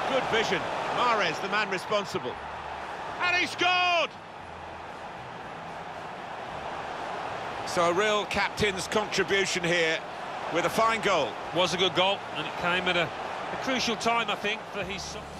Good vision. Mahrez, the man responsible. And he scored! So a real captain's contribution here with a fine goal. Was a good goal, and it came at a crucial time, I think, for his...